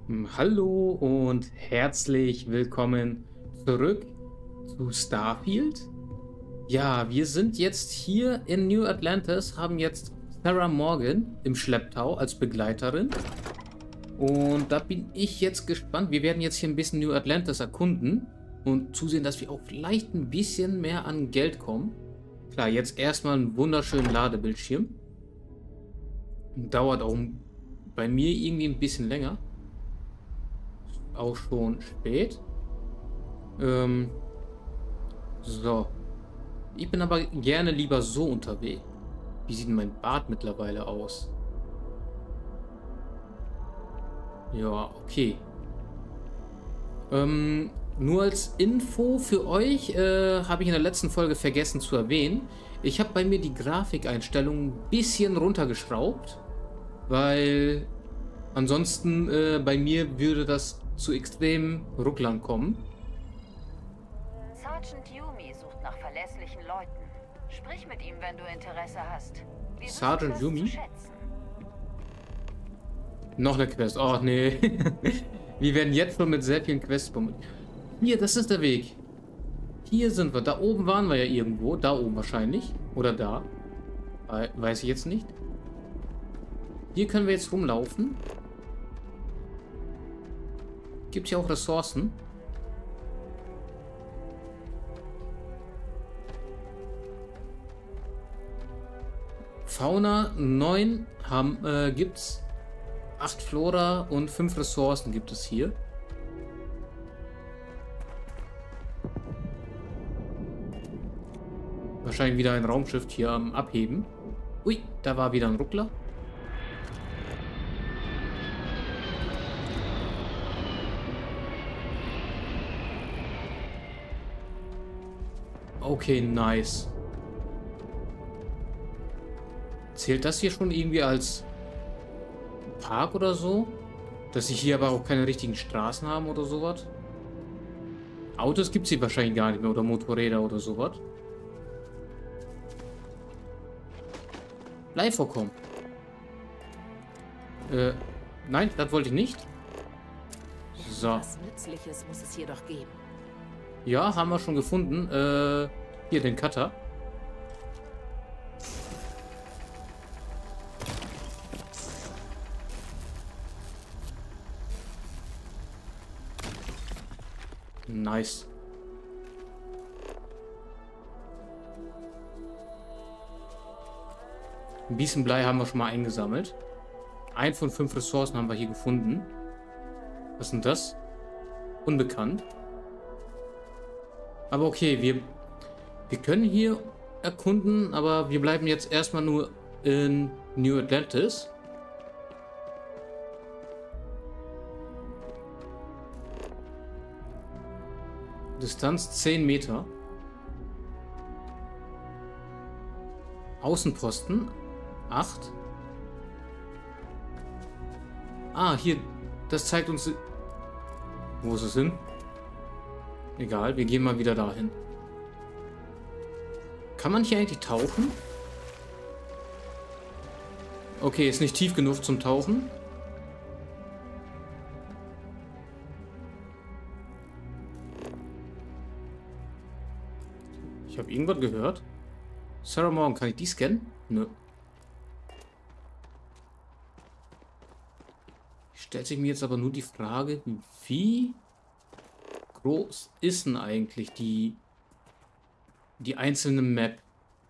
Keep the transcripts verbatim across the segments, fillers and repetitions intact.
Hallo und herzlich willkommen zurück zu Starfield. Ja, wir sind jetzt hier in New Atlantis, haben jetzt Sarah Morgan im Schlepptau als Begleiterin. Und da bin ich jetzt gespannt. Wir werden jetzt hier ein bisschen New Atlantis erkunden und zusehen, dass wir auch vielleicht ein bisschen mehr an Geld kommen. Klar, jetzt erstmal einen wunderschönen Ladebildschirm. Dauert auch bei mir irgendwie ein bisschen länger. Auch schon spät. Ähm, so. Ich bin aber gerne lieber so unterwegs. Wie sieht denn mein Bart mittlerweile aus? Ja, okay. Ähm, nur als Info für euch äh, habe ich in der letzten Folge vergessen zu erwähnen. Ich habe bei mir die Grafikeinstellungen ein bisschen runtergeschraubt, weil ansonsten äh, bei mir würde das zu extremen Rucklern kommen. Sergeant Yumi sucht nach verlässlichen Leuten. Sprich mit ihm, wenn du Interesse hast. Wir Sergeant wissen, das Yumi? zu schätzen. Noch eine Quest. Oh, nee. Wir werden jetzt schon mit sehr vielen Quests bombardiert. Hier, das ist der Weg. Hier sind wir. Da oben waren wir ja irgendwo. Da oben wahrscheinlich. Oder da. Weiß ich jetzt nicht. Hier können wir jetzt rumlaufen. Gibt hier auch Ressourcen. Fauna neun haben, äh, gibt's. acht Flora und fünf Ressourcen gibt es hier. Wahrscheinlich wieder ein Raumschiff hier am Abheben. Ui, da war wieder ein Ruckler. Okay, nice. Zählt das hier schon irgendwie als Park oder so? Dass sie hier aber auch keine richtigen Straßen haben oder sowas? Autos gibt es hier wahrscheinlich gar nicht mehr oder Motorräder oder sowas. Bleivorkommen. Äh, nein, das wollte ich nicht. So. Was Nützliches muss es hier doch geben. Ja, haben wir schon gefunden. Äh, hier den Cutter. Nice. Ein bisschen Blei haben wir schon mal eingesammelt. Ein von fünf Ressourcen haben wir hier gefunden. Was sind das? Unbekannt. Aber okay, wir, wir können hier erkunden, aber wir bleiben jetzt erstmal nur in New Atlantis. Distanz zehn Meter. Außenposten acht. Ah, hier, das zeigt uns... Wo ist es hin? Egal, wir gehen mal wieder dahin. Kann man hier eigentlich tauchen? Okay, ist nicht tief genug zum Tauchen. Ich habe irgendwas gehört. Sarah Morgan, kann ich die scannen? Nö. Stellt sich mir jetzt aber nur die Frage, wie groß ist denn eigentlich die, die einzelne Map?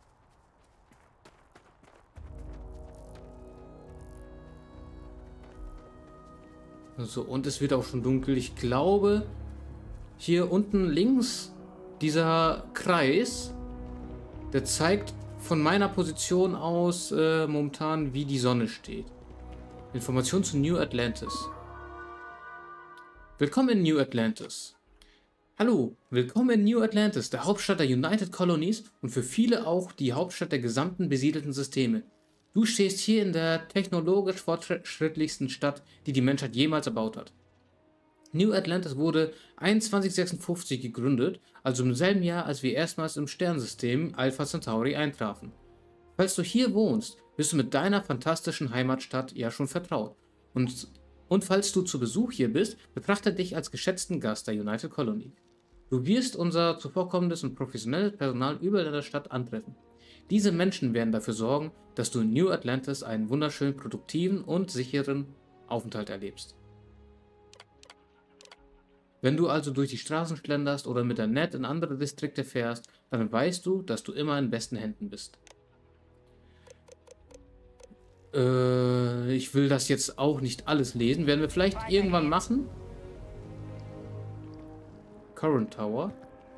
So, und es wird auch schon dunkel. Ich glaube, hier unten links dieser Kreis, der zeigt von meiner Position aus äh, momentan, wie die Sonne steht. Information zu New Atlantis. Willkommen in New Atlantis. Hallo, willkommen in New Atlantis, der Hauptstadt der United Colonies und für viele auch die Hauptstadt der gesamten besiedelten Systeme. Du stehst hier in der technologisch fortschrittlichsten Stadt, die die Menschheit jemals erbaut hat. New Atlantis wurde einundzwanzig sechsundfünfzig gegründet, also im selben Jahr, als wir erstmals im Sternensystem Alpha Centauri eintrafen. Falls du hier wohnst, bist du mit deiner fantastischen Heimatstadt ja schon vertraut. Und Und falls du zu Besuch hier bist, betrachte dich als geschätzten Gast der United Colony. Du wirst unser zuvorkommendes und professionelles Personal überall in der Stadt antreffen. Diese Menschen werden dafür sorgen, dass du in New Atlantis einen wunderschönen, produktiven und sicheren Aufenthalt erlebst. Wenn du also durch die Straßen schlenderst oder mit der Net in andere Distrikte fährst, dann weißt du, dass du immer in besten Händen bist. Äh, ich will das jetzt auch nicht alles lesen. Werden wir vielleicht irgendwann machen? Current Tower.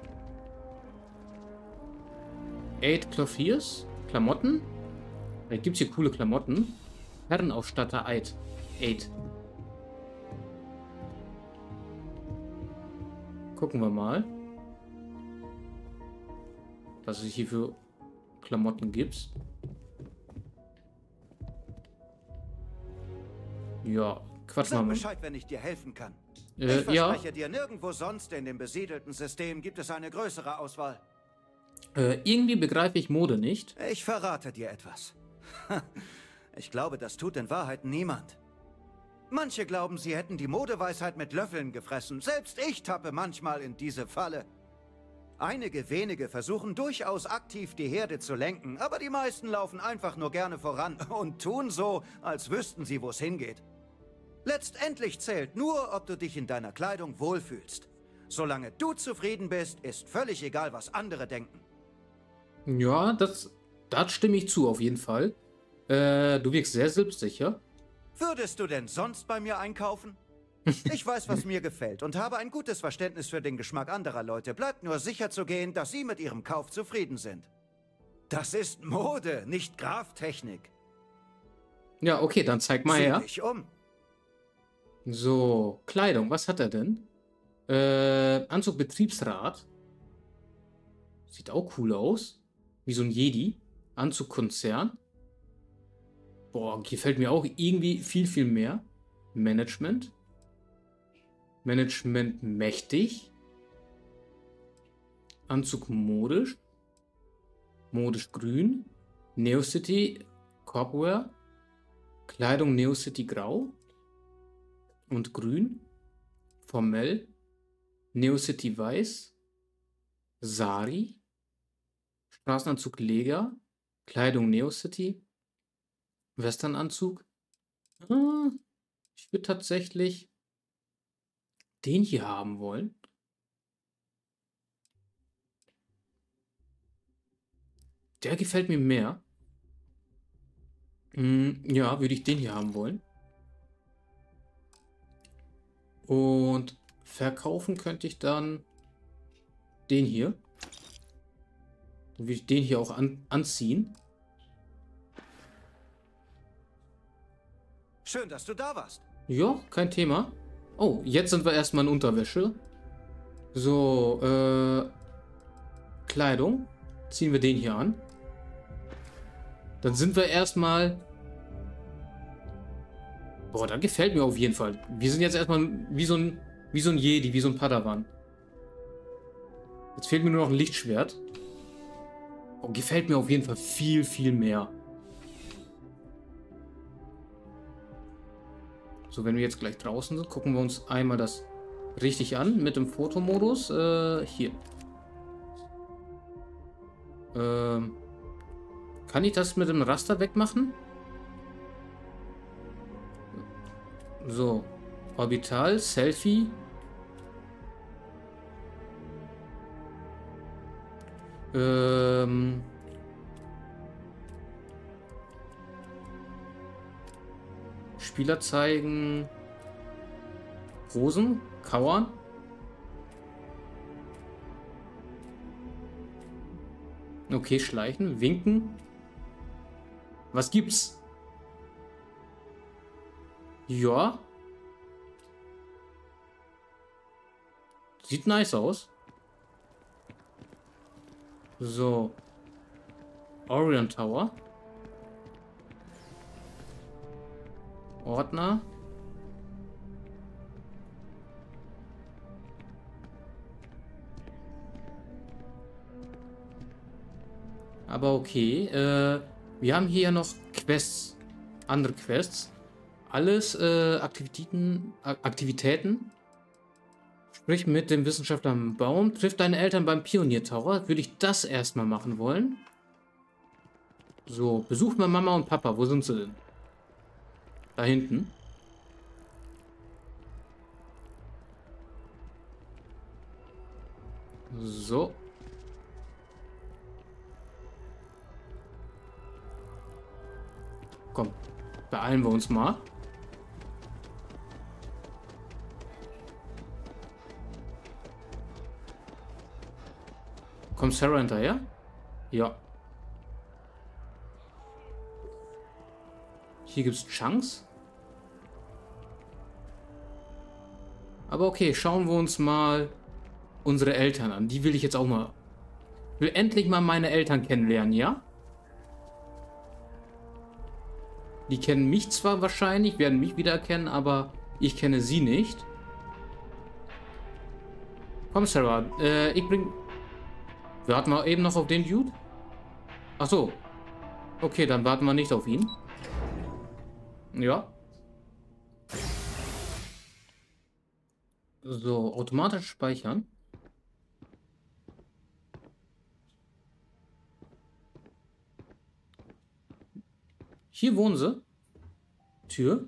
Eight Clothiers. Klamotten. Da gibt es hier coole Klamotten. Herrenausstatter Eight. Eight. Gucken wir mal, was es hier für Klamotten gibt. Ja, quatsch mal. Sag Bescheid, wenn ich dir helfen kann. Äh, ich verspreche ja. dir, nirgendwo sonst in dem besiedelten System gibt es eine größere Auswahl. Äh, irgendwie begreife ich Mode nicht. Ich verrate dir etwas. Ich glaube, das tut in Wahrheit niemand. Manche glauben, sie hätten die Modeweisheit mit Löffeln gefressen. Selbst ich tappe manchmal in diese Falle. Einige wenige versuchen durchaus aktiv die Herde zu lenken, aber die meisten laufen einfach nur gerne voran und tun so, als wüssten sie, wo es hingeht. Letztendlich zählt nur, ob du dich in deiner Kleidung wohlfühlst. Solange du zufrieden bist, ist völlig egal, was andere denken. Ja, das, das stimme ich zu, auf jeden Fall. Äh, du wirkst sehr selbstsicher. Würdest du denn sonst bei mir einkaufen? Ich weiß, was mir gefällt und habe ein gutes Verständnis für den Geschmack anderer Leute. Bleibt nur sicher zu gehen, dass sie mit ihrem Kauf zufrieden sind. Das ist Mode, nicht Graftechnik. Ja, okay, dann zeig mal Sieh her. dich um. So, Kleidung, was hat er denn? Äh, Anzug Betriebsrat. Sieht auch cool aus. Wie so ein Jedi. Anzug Konzern. Boah, gefällt mir auch irgendwie viel, viel mehr. Management. Management mächtig. Anzug modisch. Modisch grün. Neocity Corpwear. Kleidung Neocity grau. Und grün. Formell. Neocity weiß. Sari. Straßenanzug Lega. Kleidung Neocity. Westernanzug. Ah, ich würde tatsächlich den hier haben wollen. Der gefällt mir mehr. Hm, ja, würde ich den hier haben wollen. Und verkaufen könnte ich dann den hier. Dann würde ich den hier auch an, anziehen. Schön, dass du da warst. Ja, kein Thema. Oh, jetzt sind wir erstmal in Unterwäsche. So, äh, Kleidung. Ziehen wir den hier an. Dann sind wir erstmal... Boah, da gefällt mir auf jeden Fall. Wir sind jetzt erstmal wie so ein, wie so ein Jedi, wie so ein Padawan. Jetzt fehlt mir nur noch ein Lichtschwert. Oh, gefällt mir auf jeden Fall viel, viel mehr. So, wenn wir jetzt gleich draußen sind, gucken wir uns einmal das richtig an mit dem Fotomodus. Äh, hier. Ähm, kann ich das mit dem Raster wegmachen? So. Orbital, Selfie. Ähm... Spieler zeigen. Rosen. Kauern. Okay, schleichen. Winken. Was gibt's? Ja. Sieht nice aus. So. Orion Tower. Ordner. Aber okay. Äh, wir haben hier ja noch Quests. Andere Quests. Alles äh, Aktivitäten, Aktivitäten. Sprich mit dem Wissenschaftler am Baum. Trifft deine Eltern beim Pioniertower. Würde ich das erstmal machen wollen. So, besucht mal Mama und Papa. Wo sind sie denn? Da hinten. So. Komm, beeilen wir uns mal. Kommt Sarah hinterher? Ja. Hier gibt es Chunks. Aber okay, schauen wir uns mal unsere Eltern an. Die will ich jetzt auch mal. Ich will endlich mal meine Eltern kennenlernen, ja? Die kennen mich zwar wahrscheinlich, werden mich wiedererkennen, aber ich kenne sie nicht. Komm, Sarah, äh, ich bring... Wir warten mal eben noch auf den Dude. Ach so. Okay, dann warten wir nicht auf ihn. Ja. So, automatisch speichern. Hier wohnen sie. Tür.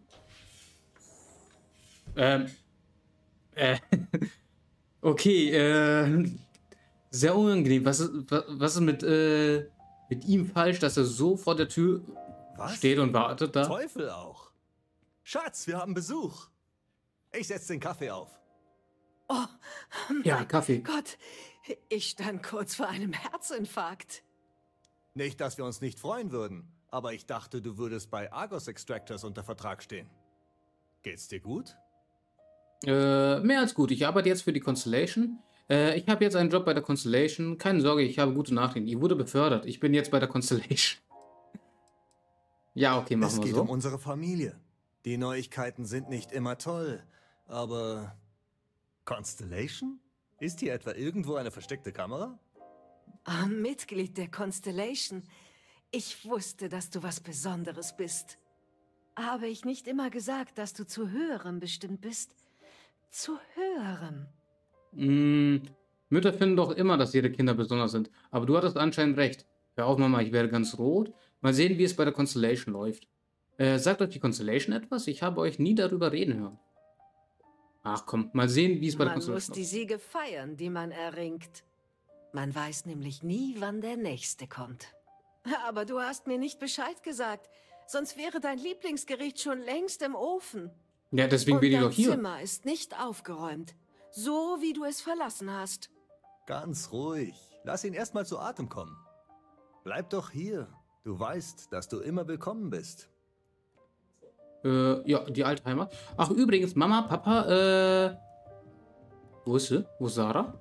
Ähm. Äh. Okay, äh. Sehr unangenehm. Was ist, was ist mit, äh, mit ihm falsch, dass er so vor der Tür was? steht und wartet da? Teufel auch. Schatz, wir haben Besuch. Ich setze den Kaffee auf. Oh, ja, Kaffee. Gott, ich stand kurz vor einem Herzinfarkt. Nicht, dass wir uns nicht freuen würden, aber ich dachte, du würdest bei Argos Extractors unter Vertrag stehen. Geht's dir gut? Äh, mehr als gut. Ich arbeite jetzt für die Constellation. Äh, ich habe jetzt einen Job bei der Constellation. Keine Sorge, ich habe gute Nachrichten. Ich wurde befördert. Ich bin jetzt bei der Constellation. Ja, okay, machen wir so. Es geht um unsere Familie. Die Neuigkeiten sind nicht immer toll, aber... Constellation? Ist hier etwa irgendwo eine versteckte Kamera? Oh, Mitglied der Constellation. Ich wusste, dass du was Besonderes bist. Habe ich nicht immer gesagt, dass du zu Höherem bestimmt bist? Zu Höherem. Mm, Mütter finden doch immer, dass ihre Kinder besonders sind. Aber du hattest anscheinend recht. Hör auf, Mama, ich werde ganz rot. Mal sehen, wie es bei der Constellation läuft. Äh, sagt euch die Constellation etwas? Ich habe euch nie darüber reden hören. Ach komm, mal sehen, wie es bei der Constellation läuft. Man muss die Siege feiern, die man erringt. Man weiß nämlich nie, wann der nächste kommt. Aber du hast mir nicht Bescheid gesagt. Sonst wäre dein Lieblingsgericht schon längst im Ofen. Ja, deswegen bin ich doch hier. Dein Zimmer ist nicht aufgeräumt. So, wie du es verlassen hast. Ganz ruhig. Lass ihn erstmal zu Atem kommen. Bleib doch hier. Du weißt, dass du immer willkommen bist. Äh, ja, die Altheimer. Ach, übrigens, Mama, Papa, äh... Wo ist sie? Wo ist Sarah?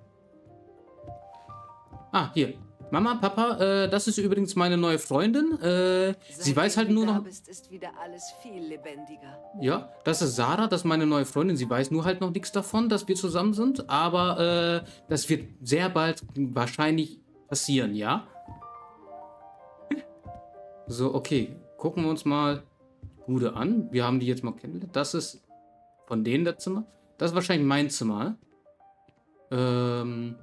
Ah, hier. Mama, Papa, äh, das ist übrigens meine neue Freundin. Äh, sie weiß halt nur noch... Bist, ist wieder alles viel lebendiger. Ja, das ist Sarah, das ist meine neue Freundin. Sie weiß nur halt noch nichts davon, dass wir zusammen sind. Aber, äh, das wird sehr bald wahrscheinlich passieren, ja? So, okay. Gucken wir uns mal Bude an. Wir haben die jetzt mal kennengelernt. Das ist von denen das Zimmer. Das ist wahrscheinlich mein Zimmer. Ähm...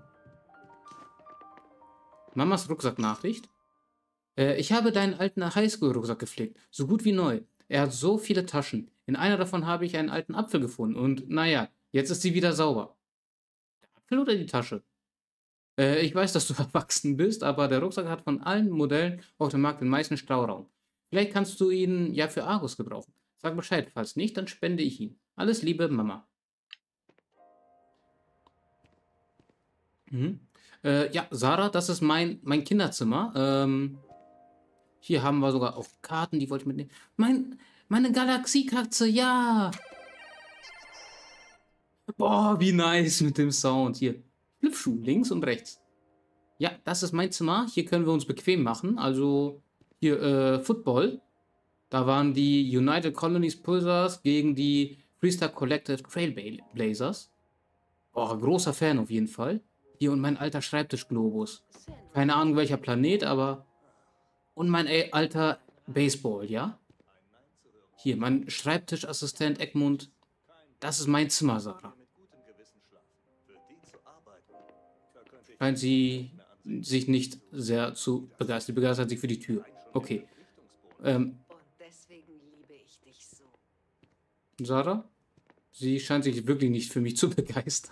Mamas Rucksacknachricht. Äh, ich habe deinen alten Highschool-Rucksack gepflegt. So gut wie neu. Er hat so viele Taschen. In einer davon habe ich einen alten Apfel gefunden. Und naja, jetzt ist sie wieder sauber. Der Apfel oder die Tasche? Äh, ich weiß, dass du erwachsen bist, aber der Rucksack hat von allen Modellen auf dem Markt den meisten Stauraum. Vielleicht kannst du ihn ja für Argus gebrauchen. Sag Bescheid, falls nicht, dann spende ich ihn. Alles Liebe, Mama. Mhm. Äh, ja, Sarah, das ist mein, mein Kinderzimmer. Ähm, hier haben wir sogar auch Karten, die wollte ich mitnehmen. Mein, meine Galaxiekatze, ja! Boah, wie nice mit dem Sound. Hier, Schlüpfschuh, links und rechts. Ja, das ist mein Zimmer. Hier können wir uns bequem machen. Also, hier, äh, Football. Da waren die United Colonies Pulsars gegen die Freestar Collective Trailblazers. Boah, großer Fan auf jeden Fall. Hier und mein alter Schreibtischglobus. Keine Ahnung welcher Planet, aber... Und mein ey, alter Baseball, ja? Hier, mein Schreibtischassistent Egmont. Das ist mein Zimmer, Sarah. Scheint sie sich nicht sehr zu begeistern. Sie begeistert sich für die Tür. Okay. Ähm, Und deswegen liebe ich dich so. Sarah? Sie scheint sich wirklich nicht für mich zu begeistern.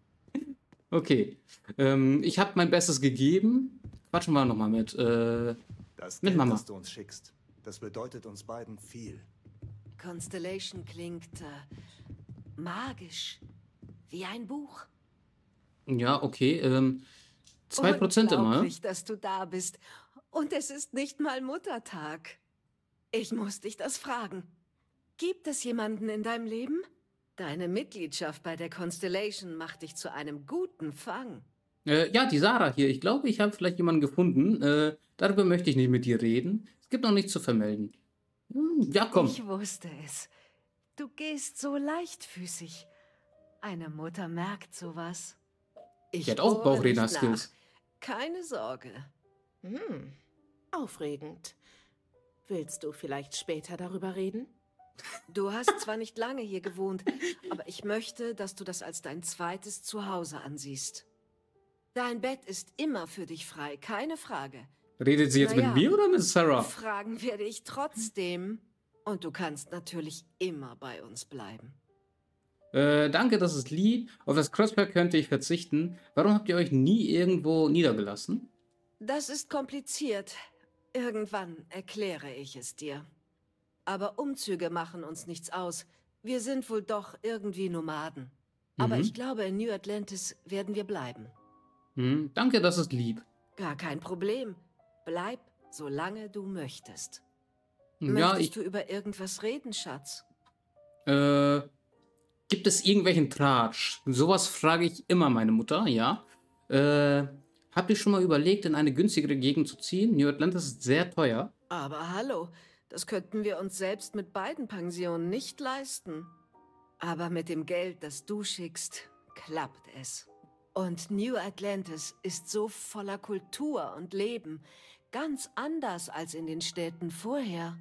Okay. Ähm, ich habe mein Bestes gegeben. Quatschen wir nochmal mit, äh, Das mit Geld, Mama. das du uns schickst, das bedeutet uns beiden viel. Constellation klingt äh, magisch. Wie ein Buch. Ja, okay. Ähm, zwei Prozent immer. Unglaublich, dass du da bist. Und es ist nicht mal Muttertag. Ich muss dich das fragen. Gibt es jemanden in deinem Leben? Deine Mitgliedschaft bei der Constellation macht dich zu einem guten Fang. Äh, ja, die Sarah hier. Ich glaube, ich habe vielleicht jemanden gefunden. Äh, darüber möchte ich nicht mit dir reden. Es gibt noch nichts zu vermelden. Hm, ja, komm. Ich wusste es. Du gehst so leichtfüßig. Eine Mutter merkt sowas. Ich Die hat auch bohre nicht Bauchredner-Skills. nach. Keine Sorge. Hm, aufregend. Willst du vielleicht später darüber reden? Du hast zwar nicht lange hier gewohnt, aber ich möchte, dass du das als dein zweites Zuhause ansiehst. Dein Bett ist immer für dich frei, keine Frage. Redet sie jetzt Naja. mit mir oder mit Sarah? Fragen werde ich trotzdem. Und du kannst natürlich immer bei uns bleiben. Äh, danke, das ist lieb. Auf das Crosspair könnte ich verzichten. Warum habt ihr euch nie irgendwo niedergelassen? Das ist kompliziert. Irgendwann erkläre ich es dir. Aber Umzüge machen uns nichts aus. Wir sind wohl doch irgendwie Nomaden. Aber Mhm. ich glaube, in New Atlantis werden wir bleiben. Hm, danke, das ist lieb. Gar kein Problem. Bleib, solange du möchtest. Ja, Möchtest ich. du über irgendwas reden, Schatz? Äh, gibt es irgendwelchen Tratsch? Sowas frage ich immer meine Mutter, ja. Äh, habt ihr schon mal überlegt, in eine günstigere Gegend zu ziehen? New Atlantis ist sehr teuer. Aber hallo, das könnten wir uns selbst mit beiden Pensionen nicht leisten. Aber mit dem Geld, das du schickst, klappt es. Und New Atlantis ist so voller Kultur und Leben, ganz anders als in den Städten vorher.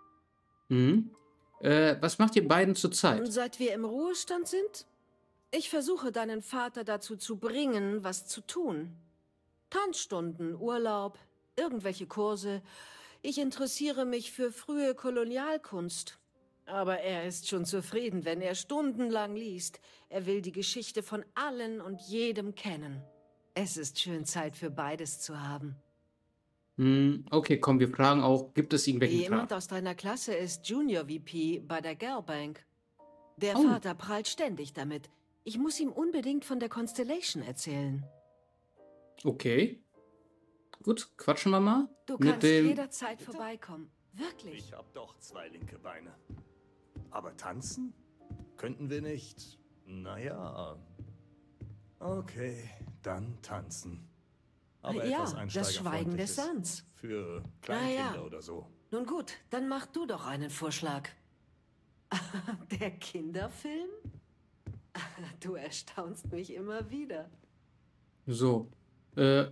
Mhm. Äh, was macht ihr beiden zurzeit? Seit wir im Ruhestand sind, ich versuche deinen Vater dazu zu bringen, was zu tun. Tanzstunden, Urlaub, irgendwelche Kurse. Ich interessiere mich für frühe Kolonialkunst. Aber er ist schon zufrieden, wenn er stundenlang liest. Er will die Geschichte von allen und jedem kennen. Es ist schön, Zeit für beides zu haben. Hm, okay, komm, wir fragen auch, gibt es irgendwelchen Jemand Tratsch? aus deiner Klasse ist Junior V P bei der Girlbank. Der Oh. Vater prahlt ständig damit. Ich muss ihm unbedingt von der Constellation erzählen. Okay. Gut, quatschen wir mal. Du Mit kannst dem. jederzeit vorbeikommen. Wirklich. Ich hab doch zwei linke Beine. Aber tanzen? Könnten wir nicht? Naja. Okay, dann tanzen. Aber Ja, etwas das Schweigen des Einsteigerfreundliches. Sands. Für Kleinkinder ja. oder so. Nun gut, dann mach du doch einen Vorschlag. Der Kinderfilm? Du erstaunst mich immer wieder. So. Äh.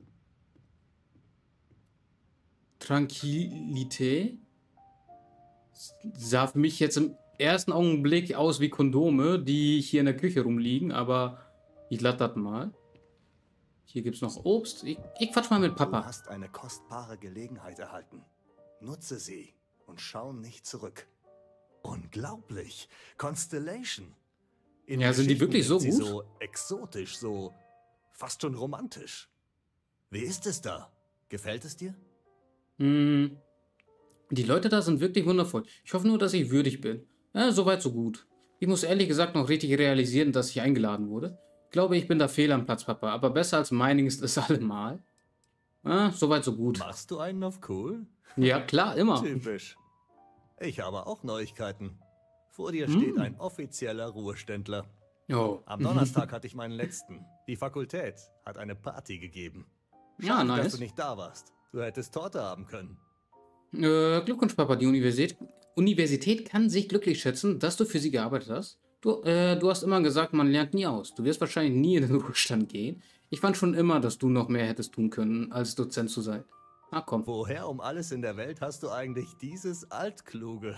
Tranquilité. Sah für mich jetzt im ersten Augenblick aus wie Kondome, die hier in der Küche rumliegen, aber ich lasse das mal. Hier gibt es noch Obst. Ich, ich quatsch mal mit Du Papa. hast eine kostbare Gelegenheit erhalten. Nutze sie und schau nicht zurück. Unglaublich. Constellation. In Ja, sind die Geschichten wirklich so sind sie gut? so exotisch, so fast schon romantisch. Wie ist es da? Gefällt es dir? Hm. Die Leute da sind wirklich wundervoll. Ich hoffe nur, dass ich würdig bin. Ja, soweit, so gut. Ich muss ehrlich gesagt noch richtig realisieren, dass ich eingeladen wurde. Ich glaube, ich bin da fehl am Platz, Papa. Aber besser als meinigen ist es allemal. Ja, soweit, so gut. Machst du einen auf cool? Ja, klar, immer. Typisch. Ich habe auch Neuigkeiten. Vor dir Hm. steht ein offizieller Ruheständler. Oh. Am Donnerstag hatte ich meinen letzten. Die Fakultät hat eine Party gegeben. Ja, Schade, dass nice. du nicht da warst. Du hättest Torte haben können. Äh, Glückwunsch, Papa. Die Universität, Universität kann sich glücklich schätzen, dass du für sie gearbeitet hast. Du, äh, du hast immer gesagt, man lernt nie aus. Du wirst wahrscheinlich nie in den Ruhestand gehen. Ich fand schon immer, dass du noch mehr hättest tun können, als Dozent zu sein. Ah, komm. Woher um alles in der Welt hast du eigentlich dieses Altkluge?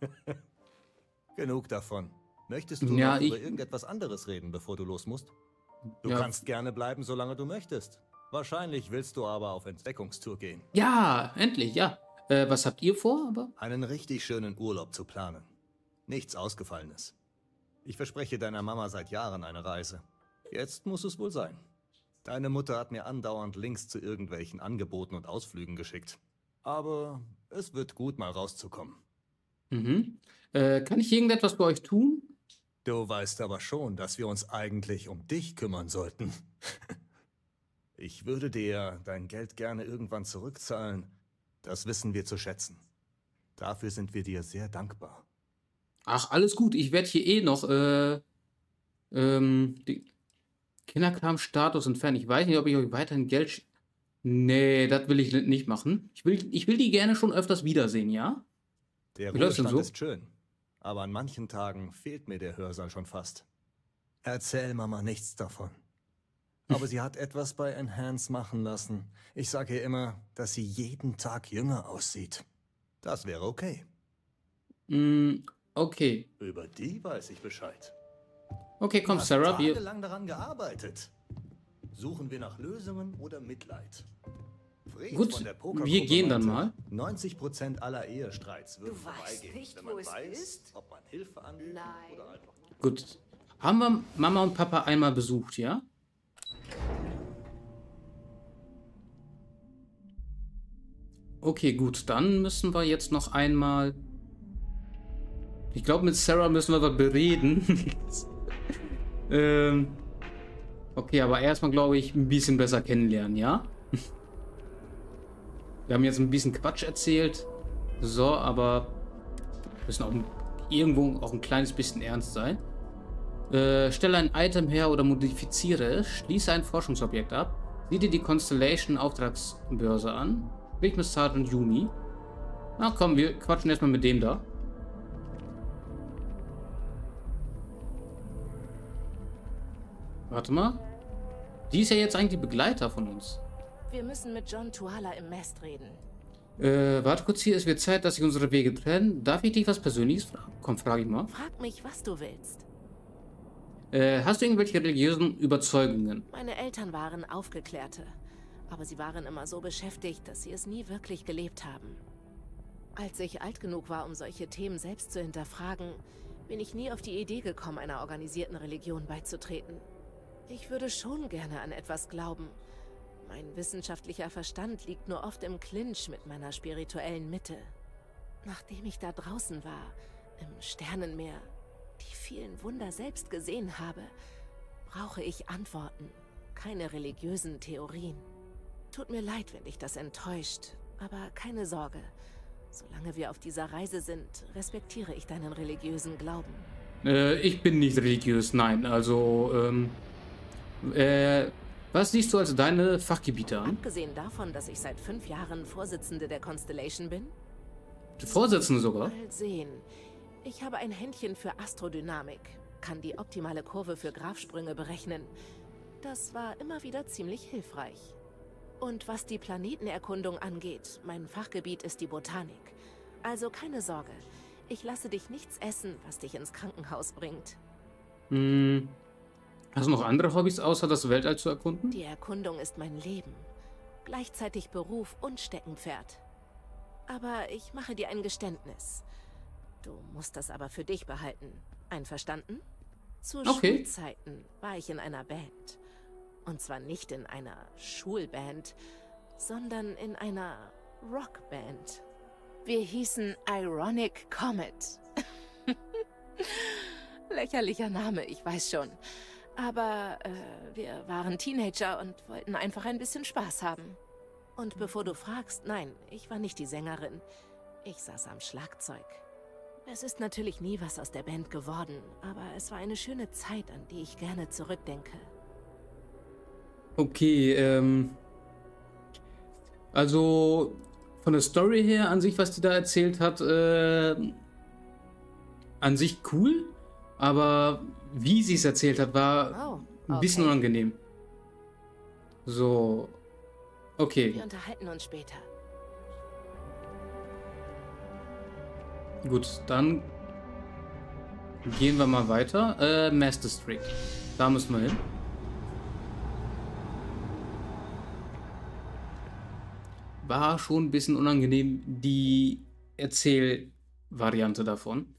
Genug davon. Möchtest du Ja, noch ich- über irgendetwas anderes reden, bevor du los musst? Du Ja. kannst gerne bleiben, solange du möchtest. Wahrscheinlich willst du aber auf Entdeckungstour gehen. Ja, endlich, ja. Äh, was habt ihr vor? Aber Einen richtig schönen Urlaub zu planen. Nichts Ausgefallenes. Ich verspreche deiner Mama seit Jahren eine Reise. Jetzt muss es wohl sein. Deine Mutter hat mir andauernd Links zu irgendwelchen Angeboten und Ausflügen geschickt. Aber es wird gut, mal rauszukommen. Mhm. Äh, kann ich irgendetwas für euch tun? Du weißt aber schon, dass wir uns eigentlich um dich kümmern sollten. Ich würde dir dein Geld gerne irgendwann zurückzahlen. Das wissen wir zu schätzen. Dafür sind wir dir sehr dankbar. Ach, alles gut. Ich werde hier eh noch äh, ähm, die Kinderkram-Status entfernen. Ich weiß nicht, ob ich euch weiterhin Geld... sch- Nee, das will ich nicht machen. Ich will, ich will die gerne schon öfters wiedersehen, ja? Der Wie läuft's denn Ruhestand so? ist schön, aber an manchen Tagen fehlt mir der Hörsaal schon fast. Erzähl Mama nichts davon. Aber sie hat etwas bei Enhance machen lassen. Ich sage ihr immer, dass sie jeden Tag jünger aussieht. Das wäre okay. Mm, okay. Über die weiß ich Bescheid. Okay, komm, Du hast Sarah, wir... tagelang daran gearbeitet. Suchen wir nach Lösungen oder Mitleid? Fred Gut, von der Pokergruppe wir gehen dann meinte, neunzig Prozent aller Ehestreits würden Du weißt vorbeigehen, nicht, wenn wo man es weiß, ist? ob man Hilfe anbietet Nein. oder einfach... Gut. Haben wir Mama und Papa einmal besucht, ja? Okay, gut. Dann müssen wir jetzt noch einmal... Ich glaube, mit Sarah müssen wir aber bereden. ähm... Okay, aber erstmal, glaube ich, ein bisschen besser kennenlernen, ja? Wir haben jetzt ein bisschen Quatsch erzählt. So, aber... müssen auch irgendwo auch ein kleines bisschen ernst sein. Äh, stelle ein Item her oder modifiziere es. Schließe ein Forschungsobjekt ab. Sieh dir die Constellation Auftragsbörse an. Sprich mit Sergeant Yumi. Na komm, wir quatschen erstmal mit dem da. Warte mal. Die ist ja jetzt eigentlich Begleiter von uns. Wir müssen mit John Tuala im Mast reden. Äh, warte kurz hier. Es wird Zeit, dass sich unsere Wege trennen. Darf ich dich was Persönliches fragen? Komm, frage ich mal. Frag mich, was du willst. Äh, hast du irgendwelche religiösen Überzeugungen? Meine Eltern waren Aufgeklärte, aber sie waren immer so beschäftigt, dass sie es nie wirklich gelebt haben. Als ich alt genug war, um solche Themen selbst zu hinterfragen, bin ich nie auf die Idee gekommen, einer organisierten Religion beizutreten. Ich würde schon gerne an etwas glauben. Mein wissenschaftlicher Verstand liegt nur oft im Clinch mit meiner spirituellen Mitte. Nachdem ich da draußen war, im Sternenmeer, die vielen Wunder selbst gesehen habe, brauche ich Antworten, keine religiösen Theorien. Tut mir leid, wenn dich das enttäuscht, aber keine Sorge. Solange wir auf dieser Reise sind, respektiere ich deinen religiösen Glauben. Äh, ich bin nicht religiös, nein. Also, ähm, äh, was siehst du als deine Fachgebiete an? Abgesehen davon, dass ich seit fünf Jahren Vorsitzende der Constellation bin? Die Vorsitzende sogar? Mal sehen. Ich habe ein Händchen für Astrodynamik, kann die optimale Kurve für Graph-Sprünge berechnen. Das war immer wieder ziemlich hilfreich. Und was die Planetenerkundung angeht, mein Fachgebiet ist die Botanik. Also keine Sorge, ich lasse dich nichts essen, was dich ins Krankenhaus bringt. Hm. Hast du noch andere Hobbys, außer das Weltall zu erkunden? Die Erkundung ist mein Leben. Gleichzeitig Beruf und Steckenpferd. Aber ich mache dir ein Geständnis. Du musst das aber für dich behalten. Einverstanden? Zu Okay. Schulzeiten war ich in einer Band. Und zwar nicht in einer Schulband, sondern in einer Rockband. Wir hießen Ironic Comet. Lächerlicher Name, ich weiß schon. Aber äh, wir waren Teenager und wollten einfach ein bisschen Spaß haben. Und bevor du fragst, nein, ich war nicht die Sängerin. Ich saß am Schlagzeug. Es ist natürlich nie was aus der Band geworden, aber es war eine schöne Zeit, an die ich gerne zurückdenke. Okay, ähm. Also, von der Story her, an sich, was die da erzählt hat, äh. an sich cool, aber wie sie es erzählt hat, war Oh, ein bisschen okay. unangenehm. So. Okay. Wir unterhalten uns später. Gut, dann gehen wir mal weiter. Äh, Mass District. Da müssen wir hin. War schon ein bisschen unangenehm, die Erzählvariante davon.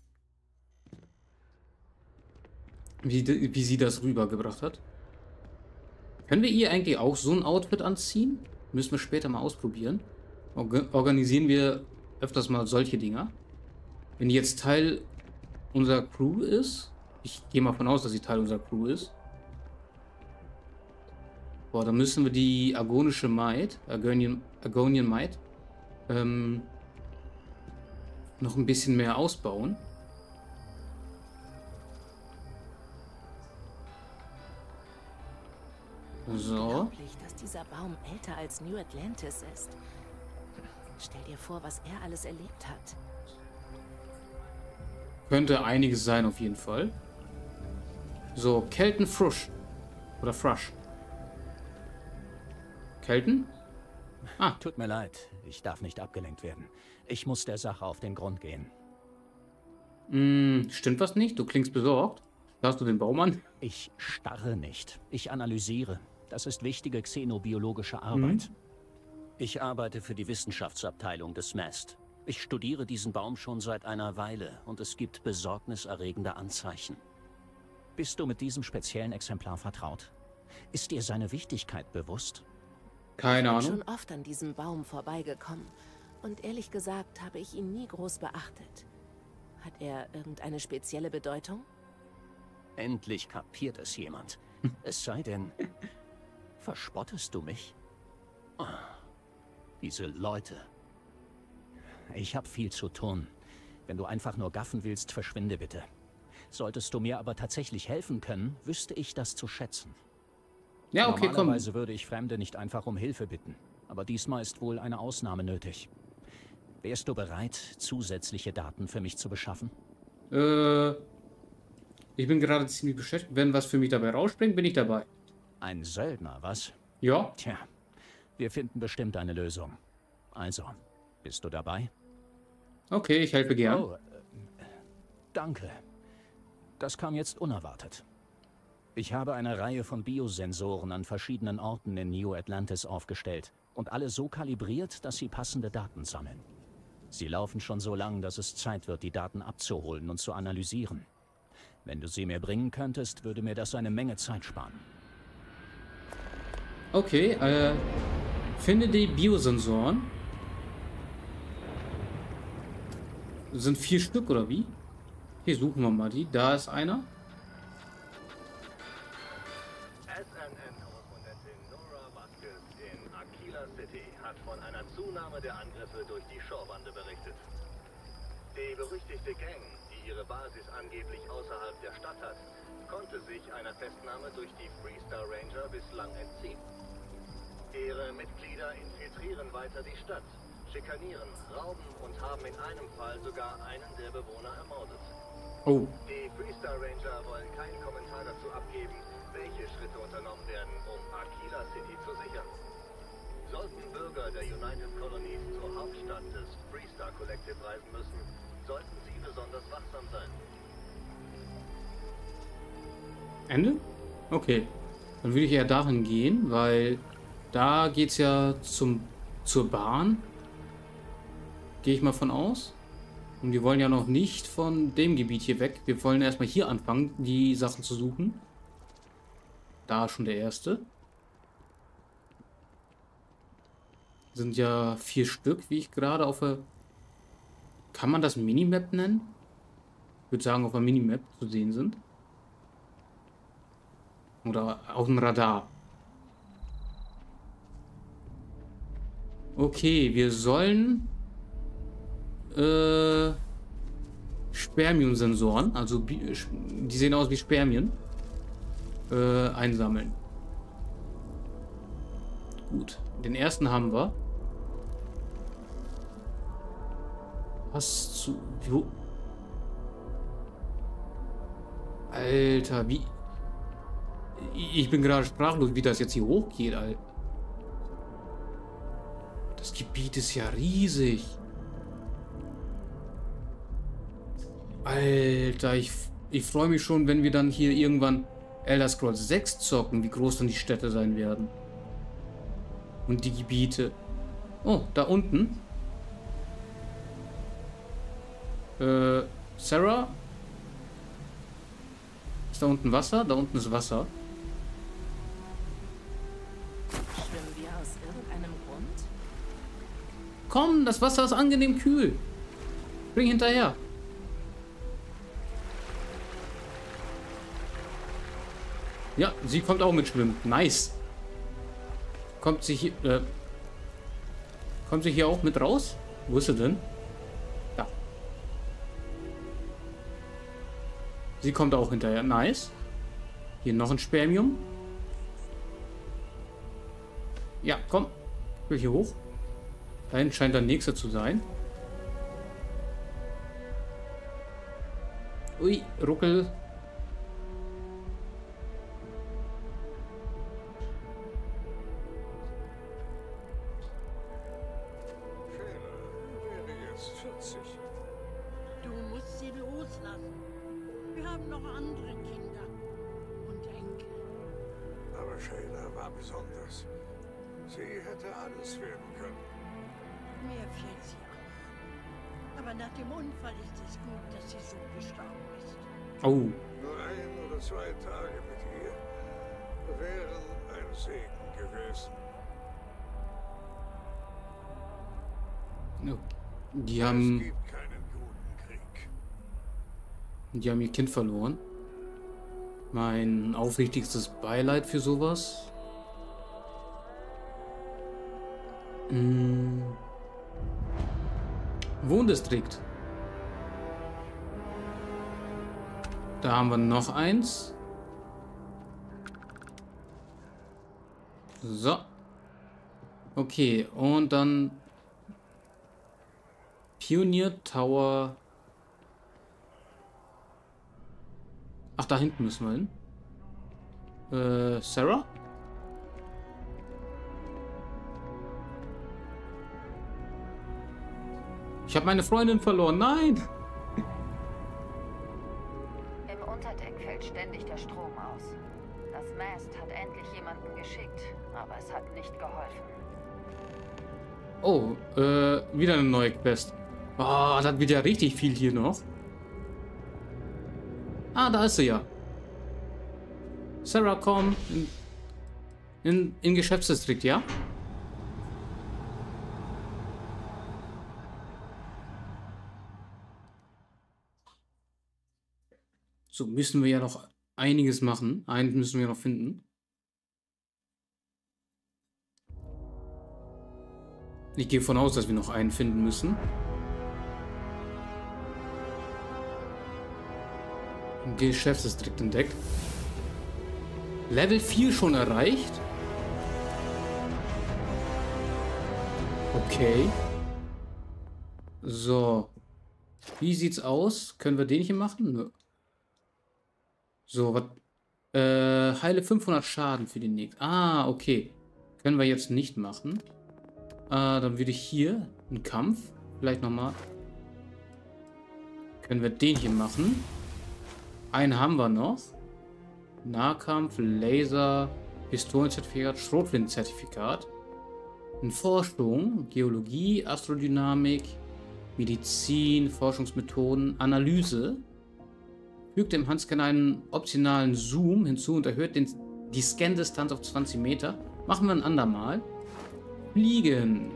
Wie, wie sie das rübergebracht hat. Können wir ihr eigentlich auch so ein Outfit anziehen? Müssen wir später mal ausprobieren. Orga organisieren wir öfters mal solche Dinger. Wenn die jetzt Teil unserer Crew ist. Ich gehe mal von aus, dass sie Teil unserer Crew ist. Boah, dann müssen wir die Argonische Maid, Argonian, Argonian Maid, ähm, noch ein bisschen mehr ausbauen. So. Unglaublich, dass dieser Baum älter als New Atlantis ist. Stell dir vor, was er alles erlebt hat. Könnte einiges sein, auf jeden Fall. So, Kelton Frush. Oder Frush. Kelton? Ah. Tut mir leid, ich darf nicht abgelenkt werden. Ich muss der Sache auf den Grund gehen. Hm, stimmt was nicht? Du klingst besorgt. Hast du den Baum an? Ich starre nicht. Ich analysiere. Das ist wichtige xenobiologische Arbeit. Mhm. Ich arbeite für die Wissenschaftsabteilung des M A S T. Ich studiere diesen Baum schon seit einer Weile und es gibt besorgniserregende Anzeichen. Bist du mit diesem speziellen Exemplar vertraut? Ist dir seine Wichtigkeit bewusst? Keine Ahnung. Ich bin schon oft an diesem Baum vorbeigekommen und ehrlich gesagt habe ich ihn nie groß beachtet. Hat er irgendeine spezielle Bedeutung? Endlich kapiert es jemand. Es sei denn, verspottest du mich? Oh, diese Leute. Ich habe viel zu tun. Wenn du einfach nur gaffen willst, verschwinde bitte. Solltest du mir aber tatsächlich helfen können, wüsste ich das zu schätzen. Ja, okay, komm. Normalerweise würde ich Fremde nicht einfach um Hilfe bitten. Aber diesmal ist wohl eine Ausnahme nötig. Wärst du bereit, zusätzliche Daten für mich zu beschaffen? Äh, ich bin gerade ziemlich beschäftigt. Wenn was für mich dabei rausspringt, bin ich dabei. Ein Söldner, was? Ja. Tja, wir finden bestimmt eine Lösung. Also, bist du dabei? Okay, ich helfe gern. Oh, äh, danke. Das kam jetzt unerwartet. Ich habe eine Reihe von Biosensoren an verschiedenen Orten in New Atlantis aufgestellt und alle so kalibriert, dass sie passende Daten sammeln. Sie laufen schon so lang, dass es Zeit wird, die Daten abzuholen und zu analysieren. Wenn du sie mir bringen könntest, würde mir das eine Menge Zeit sparen. Okay, äh, finde die Biosensoren. Sind vier Stück oder wie? Hier suchen wir mal die. Da ist einer. S N N-Korrespondentin Nora Vasquez in Aquila City hat von einer Zunahme der Angriffe durch die Shorebande berichtet. Die berüchtigte Gang, die ihre Basis angeblich außerhalb der Stadt hat, konnte sich einer Festnahme durch die Freestar Ranger bislang entziehen. Ihre Mitglieder infiltrieren weiter die Stadt, schikanieren, rauben und haben in einem Fall sogar einen der Bewohner ermordet. Oh. Die Freestar Ranger wollen keinen Kommentar dazu abgeben, welche Schritte unternommen werden, um Aquila City zu sichern. Sollten Bürger der United Colonies zur Hauptstadt des Freestar Collective reisen müssen, sollten sie besonders wachsam sein. Ende? Okay. Dann würde ich eher dahin gehen, weil da geht's ja zum zur Bahn. Gehe ich mal von aus. Und wir wollen ja noch nicht von dem Gebiet hier weg. Wir wollen erstmal hier anfangen, die Sachen zu suchen. Da schon der erste. Sind ja vier Stück, wie ich gerade auf der... Kann man das Minimap nennen? Ich würde sagen, auf der Minimap zu sehen sind. Oder auf dem Radar. Okay, wir sollen... Äh, Spermiensensoren, also die sehen aus wie Spermien, äh, einsammeln. Gut, den ersten haben wir. Was zu... Wo? Alter, wie... Ich bin gerade sprachlos, wie das jetzt hier hochgeht, Alter. Das Gebiet ist ja riesig. Alter, ich, ich freue mich schon, wenn wir dann hier irgendwann Elder Scrolls sechs zocken, wie groß dann die Städte sein werden. Und die Gebiete. Oh, da unten. Äh, Sarah? Ist da unten Wasser? Da unten ist Wasser. Schwimmen wir aus irgendeinem Grund? Komm, das Wasser ist angenehm kühl. Spring hinterher. Ja, sie kommt auch mit schwimmen. Nice. Kommt sie hier... Äh, kommt sie hier auch mit raus? Wo ist sie denn? Da. Sie kommt auch hinterher. Nice. Hier noch ein Spermium. Ja, komm. Ich will hier hoch. Da hinten scheint der nächste zu sein. Ui, Ruckel. Du musst sie loslassen. Wir haben noch andere Kinder und Enkel. Aber Shayla war besonders. Sie hätte alles werden können. Mir fehlt sie auch. Aber nach dem Unfall ist es gut, dass sie so gestorben ist. Oh. Nur ein oder zwei Tage mit ihr wären ein Segen gewesen. Die Es haben... gibt keinen guten Krieg. Die haben ihr Kind verloren. Mein aufrichtigstes Beileid für sowas. Hm. Wohndistrikt. Da haben wir noch eins. So. Okay, und dann Pionier Tower. Ach, da hinten müssen wir hin. Äh, Sarah? Ich habe meine Freundin verloren. Nein! Im Unterdeck fällt ständig der Strom aus. Das Mast hat endlich jemanden geschickt, aber es hat nicht geholfen. Oh, äh, wieder eine neue Quest. Oh, das wird ja richtig viel hier noch. Ah, da ist sie ja. Sarah, komm. In, in, in Geschäftsdistrikt, ja? So, müssen wir ja noch einiges machen. Einen müssen wir noch finden. Ich gehe davon aus, dass wir noch einen finden müssen. Geschäftsdistrikt entdeckt. Level vier schon erreicht. Okay. So. Wie sieht's aus? Können wir den hier machen? Nö. So, was? Äh, heile fünfhundert Schaden für den nächsten. Ah, okay. Können wir jetzt nicht machen. Äh, dann würde ich hier einen Kampf. Vielleicht nochmal. Können wir den hier machen. Einen haben wir noch. Nahkampf, Laser, Pistolenzertifikat, Schrotflintenzertifikat. In Forschung, Geologie, Astrodynamik, Medizin, Forschungsmethoden, Analyse. Fügt dem Handscanner einen optionalen Zoom hinzu und erhöht den, die Scan-Distanz auf zwanzig Meter. Machen wir ein andermal. Fliegen.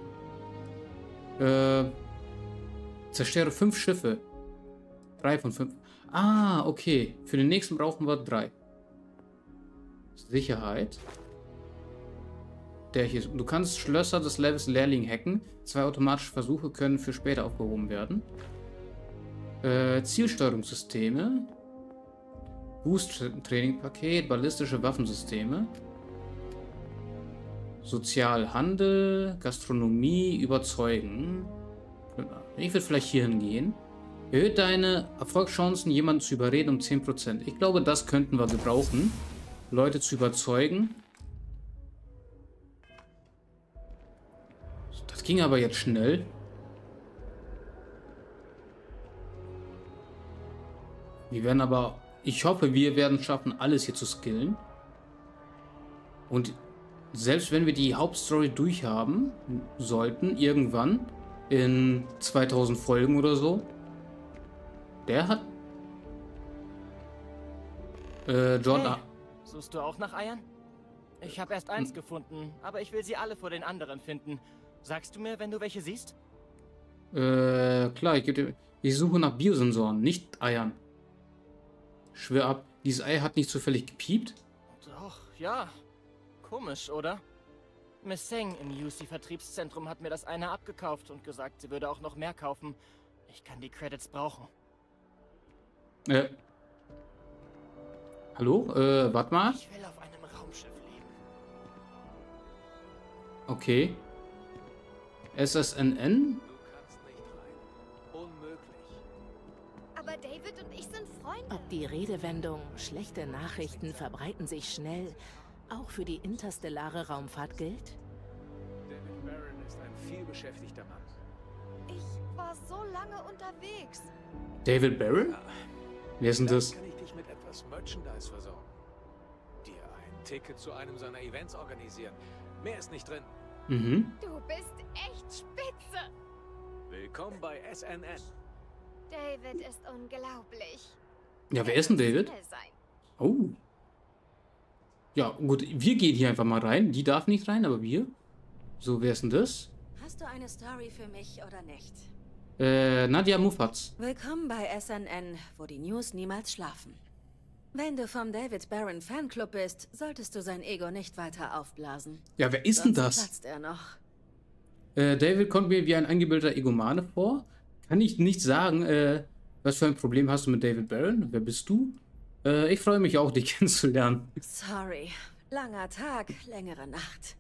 Äh, zerstöre fünf Schiffe. Drei von fünf. Ah, okay. Für den nächsten brauchen wir drei. Sicherheit. Der hier ist. Du kannst Schlösser des Levels Lehrling hacken. Zwei automatische Versuche können für später aufgehoben werden. Äh, Zielsteuerungssysteme. Boost-Training-Paket. Ballistische Waffensysteme. Sozialhandel. Gastronomie. Überzeugen. Ich würde vielleicht hier hingehen. Erhöht deine Erfolgschancen, jemanden zu überreden, um zehn Prozent. Ich glaube, das könnten wir gebrauchen. Leute zu überzeugen. Das ging aber jetzt schnell. Wir werden aber... Ich hoffe, wir werden schaffen, alles hier zu skillen. Und selbst wenn wir die Hauptstory durchhaben sollten, irgendwann in zweitausend Folgen oder so, der hat... Äh, John... Hey, suchst du auch nach Eiern? Ich habe erst eins hm. gefunden, aber ich will sie alle vor den anderen finden. Sagst du mir, wenn du welche siehst? Äh, klar, ich, geb dir, ich suche nach Biosensoren, nicht Eiern. Schwör ab, dieses Ei hat nicht zufällig gepiept? Doch, ja. Komisch, oder? Miss Seng im U C-Vertriebszentrum hat mir das eine abgekauft und gesagt, sie würde auch noch mehr kaufen. Ich kann die Credits brauchen. Äh. Hallo? Äh, warte mal. Ich will auf einem Raumschiff leben. Okay. S S N N? Aber David und ich sind Freunde. Ob die Redewendung schlechte Nachrichten verbreiten sich schnell auch für die interstellare Raumfahrt gilt? David Barron ist ein vielbeschäftigter Mann. Ich war so lange unterwegs. David Barron? Ja. Wer ist denn das? Kann ich dich mit etwas Merchandise versorgen? Dir ein Ticket zu einem seiner Events organisieren. Mehr ist nicht drin. Mhm. Du bist echt spitze. Willkommen bei S N N. David ist unglaublich. Ja, wer ist denn David? Oh. Ja, gut, wir gehen hier einfach mal rein. Die darf nicht rein, aber wir. So, wer ist denn das? Hast du eine Story für mich oder nicht? Äh, Nadia Muffatz. Willkommen bei S N N, wo die News niemals schlafen. Wenn du vom David Barron Fanclub bist, solltest du sein Ego nicht weiter aufblasen. Ja, wer ist denn das? Platzt er noch. Äh, David kommt mir wie ein eingebildeter Egomane vor. Kann ich nicht sagen, äh, was für ein Problem hast du mit David Barron? Wer bist du? Äh, ich freue mich auch, dich kennenzulernen. Sorry. Langer Tag, längere Nacht.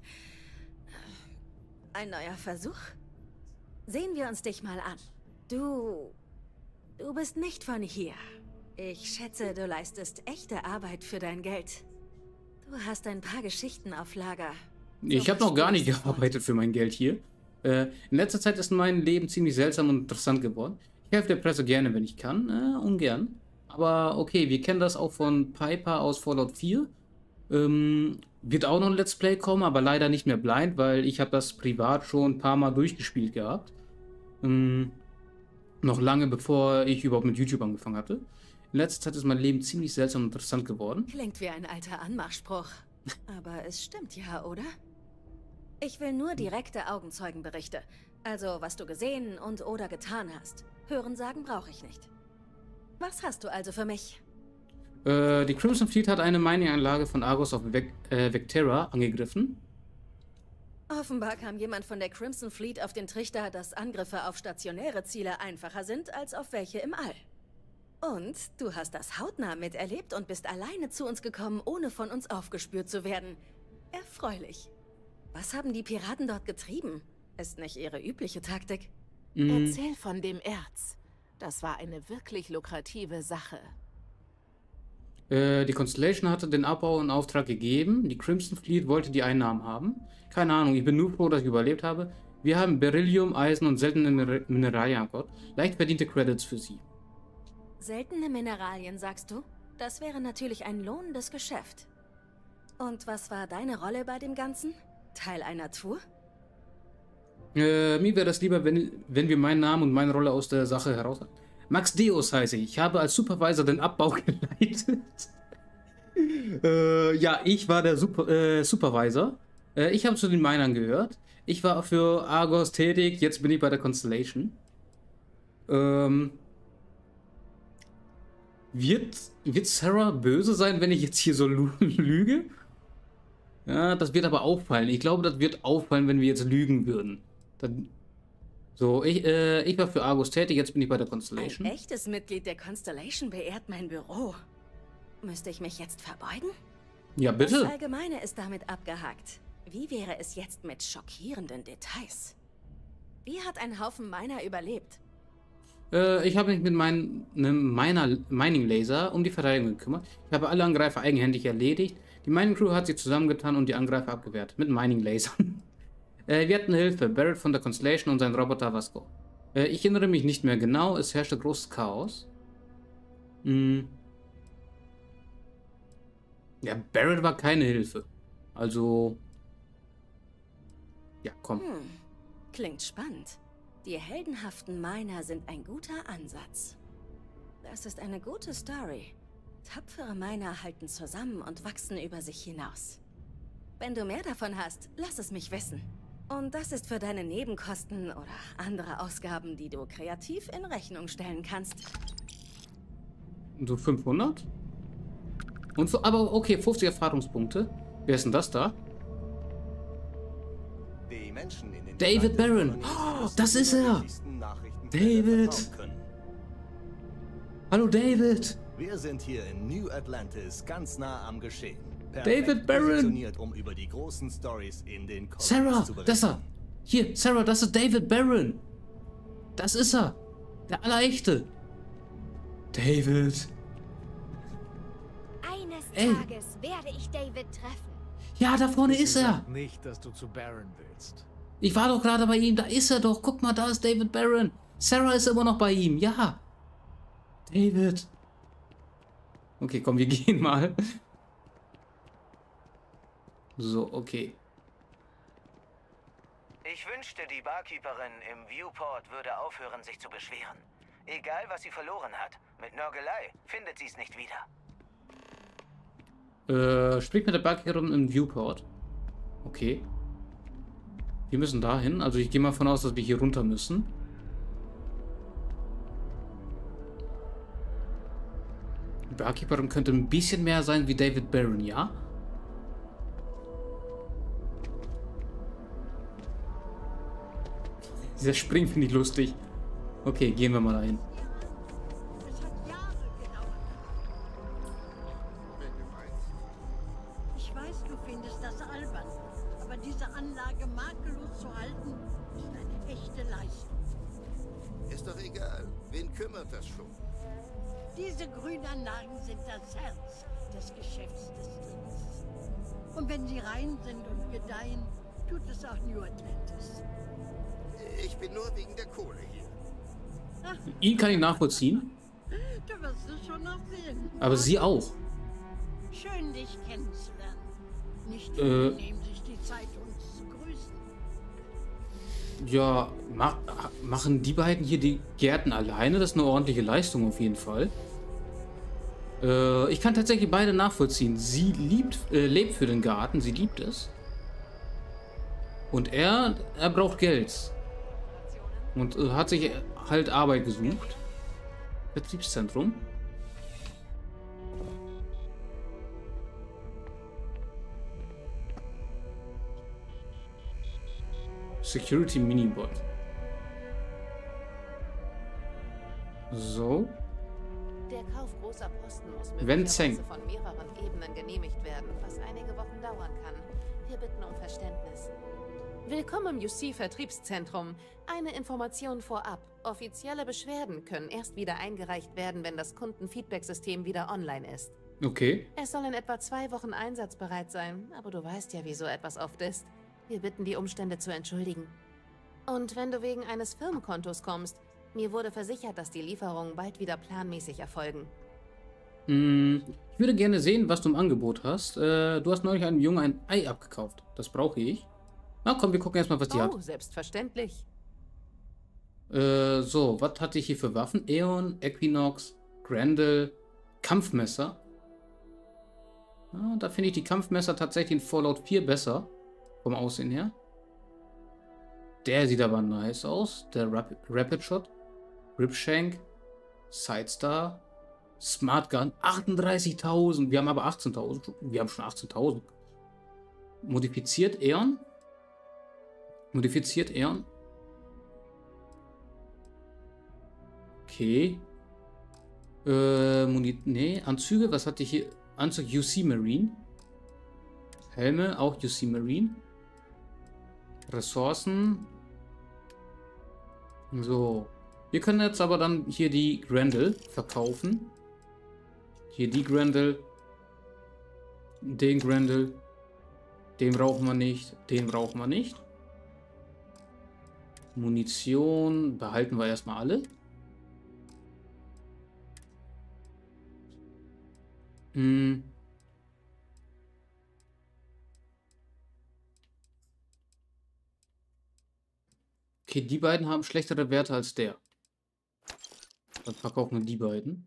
Ein neuer Versuch? Sehen wir uns dich mal an. Du... Du bist nicht von hier. Ich schätze, du leistest echte Arbeit für dein Geld. Du hast ein paar Geschichten auf Lager. Ich habe noch gar nicht gearbeitet für mein Geld hier. Äh, in letzter Zeit ist mein Leben ziemlich seltsam und interessant geworden. Ich helfe der Presse gerne, wenn ich kann. Äh, ungern. Aber okay, wir kennen das auch von Piper aus Fallout vier. Ähm, wird auch noch ein Let's Play kommen, aber leider nicht mehr blind, weil ich habe das privat schon ein paar Mal durchgespielt gehabt. Ähm, noch lange bevor ich überhaupt mit YouTube angefangen hatte. In letzter Zeit ist mein Leben ziemlich seltsam und interessant geworden. Klingt wie ein alter Anmachspruch. Aber es stimmt ja, oder? Ich will nur direkte Augenzeugenberichte. Also, was du gesehen und oder getan hast. Hörensagen brauche ich nicht. Was hast du also für mich? Äh, die Crimson Fleet hat eine Mining-Anlage von Argos auf Vec äh, Vectera angegriffen. Offenbar kam jemand von der Crimson Fleet auf den Trichter, dass Angriffe auf stationäre Ziele einfacher sind als auf welche im All. Und du hast das hautnah miterlebt und bist alleine zu uns gekommen, ohne von uns aufgespürt zu werden. Erfreulich. Was haben die Piraten dort getrieben? Ist nicht ihre übliche Taktik? Mhm. Erzähl von dem Erz. Das war eine wirklich lukrative Sache. Äh, die Constellation hatte den Abbau in Auftrag gegeben. Die Crimson Fleet wollte die Einnahmen haben. Keine Ahnung, ich bin nur froh, dass ich überlebt habe. Wir haben Beryllium, Eisen und seltene Min Mineralien an Bord. Leicht verdiente Credits für sie. Seltene Mineralien, sagst du? Das wäre natürlich ein lohnendes Geschäft. Und was war deine Rolle bei dem Ganzen? Teil einer Tour? Äh, mir wäre das lieber, wenn, wenn wir meinen Namen und meine Rolle aus der Sache heraus... Max Deus heiße ich. Ich habe als Supervisor den Abbau geleitet. äh, ja, ich war der Super, äh, Supervisor. Äh, ich habe zu den Minern gehört. Ich war für Argos tätig. Jetzt bin ich bei der Constellation. Ähm... Wird, wird Sarah böse sein, wenn ich jetzt hier so lüge? Ja, das wird aber auffallen. Ich glaube, das wird auffallen, wenn wir jetzt lügen würden. Dann, so, ich, äh, ich war für Argos tätig, jetzt bin ich bei der Constellation. Ein echtes Mitglied der Constellation beehrt mein Büro. Müsste ich mich jetzt verbeugen? Ja, bitte. Das Allgemeine ist damit abgehakt. Wie wäre es jetzt mit schockierenden Details? Wie hat ein Haufen Miner überlebt? Äh, ich habe mich mit meinem Miner Mining Laser um die Verteidigung gekümmert. Ich habe alle Angreifer eigenhändig erledigt. Die Mining Crew hat sich zusammengetan und die Angreifer abgewehrt. Mit Mining Lasern. äh, wir hatten Hilfe. Barrett von der Constellation und sein Roboter Vasco. Äh, ich erinnere mich nicht mehr genau. Es herrschte großes Chaos. Hm. Ja, Barrett war keine Hilfe. Also... Ja, komm. Hm. Klingt spannend. Die heldenhaften Miner sind ein guter Ansatz. Das ist eine gute Story. Tapfere Miner halten zusammen und wachsen über sich hinaus. Wenn du mehr davon hast, lass es mich wissen. Und das ist für deine Nebenkosten oder andere Ausgaben, die du kreativ in Rechnung stellen kannst. So fünfhundert? Und so, aber okay, fünfzig Erfahrungspunkte. Wer ist denn das da? Die Menschen in den David Barron. Oh, das ist er. David. Hallo David. Wir sind hier in New Atlantis, ganz nah am Geschehen. David Barron. Um über die großen Stories in den Sarah, das ist er. Hier, Sarah, das ist David Barron. Das ist er. Der Allerechte. David. Eines Ey. Tages werde ich David treffen. Ja, da vorne ist er. Sag nicht, dass du zu Barron willst. Ich war doch gerade bei ihm. Da ist er doch. Guck mal, da ist David Barron. Sarah ist immer noch bei ihm. Ja. David. Okay, komm, wir gehen mal. So, okay. Ich wünschte, die Barkeeperin im Viewport würde aufhören, sich zu beschweren. Egal, was sie verloren hat. Mit Nörgelei findet sie es nicht wieder. Äh, sprich mit der Barkeeperin im Viewport. Okay. Wir müssen dahin. Also ich gehe mal davon aus, dass wir hier runter müssen. Die Barkeeperin könnte ein bisschen mehr sein wie David Barron, ja? Dieser Spring finde ich lustig. Okay, gehen wir mal dahin. Ich weiß, du findest das albern, aber diese Anlage makellos zu halten, ist eine echte Leistung. Ist doch egal. Wen kümmert das schon? Diese Grünanlagen sind das Herz des Geschäftsdistrikts. Und wenn sie rein sind und gedeihen, tut es auch New Atlantis. Ich bin nur wegen der Kohle hier. Ach, Ihn kann ich nachvollziehen. du wirst es schon noch sehen. Aber sie auch. Schön, dich kennenzulernen. Nicht Äh. viele nehmen sich die Zeit, uns zu grüßen. Ja, ma machen die beiden hier die Gärten alleine? Das ist eine ordentliche Leistung auf jeden Fall. Äh, ich kann tatsächlich beide nachvollziehen. Sie liebt, äh, lebt für den Garten, sie liebt es. Und er, er braucht Geld. Und äh, hat sich halt Arbeit gesucht. Betriebszentrum. Security Minibot. So. Der Kauf großer Posten muss Wen Zeng. möglicherweise von mehreren Ebenen genehmigt werden, was einige Wochen dauern kann. Wir bitten um Verständnis. Willkommen im U C-Vertriebszentrum. Eine Information vorab. Offizielle Beschwerden können erst wieder eingereicht werden, wenn das Kundenfeedback-System wieder online ist. Okay. Es soll in etwa zwei Wochen einsatzbereit sein, aber du weißt ja, wie so etwas oft ist. Wir bitten, die Umstände zu entschuldigen. Und wenn du wegen eines Firmenkontos kommst, mir wurde versichert, dass die Lieferungen bald wieder planmäßig erfolgen. Hm, ich würde gerne sehen, was du im Angebot hast. Äh, du hast neulich einem Jungen ein Ei abgekauft. Das brauche ich. Na komm, wir gucken erstmal, was die oh, hat. Oh, selbstverständlich. Äh, so, was hatte ich hier für Waffen? Aeon, Equinox, Grendel, Kampfmesser. Ja, da finde ich die Kampfmesser tatsächlich in Fallout vier besser. Vom Aussehen her. Der sieht aber nice aus. Der Rapid, Rapid Shot. Ripshank. Sidestar. Smart Gun. achtunddreißigtausend. Wir haben aber achtzehntausend. Wir haben schon achtzehntausend. Modifiziert Aeon. Modifiziert Aeon. Okay. Äh, Muni nee, Anzüge. Was hatte ich hier? Anzug U C Marine. Helme, auch U C Marine. Ressourcen. So. Wir können jetzt aber dann hier die Grendel verkaufen. Hier die Grendel. Den Grendel. Den brauchen wir nicht. Den brauchen wir nicht. Munition behalten wir erstmal alle. Hm. Okay, die beiden haben schlechtere Werte als der. Dann verkaufen wir die beiden.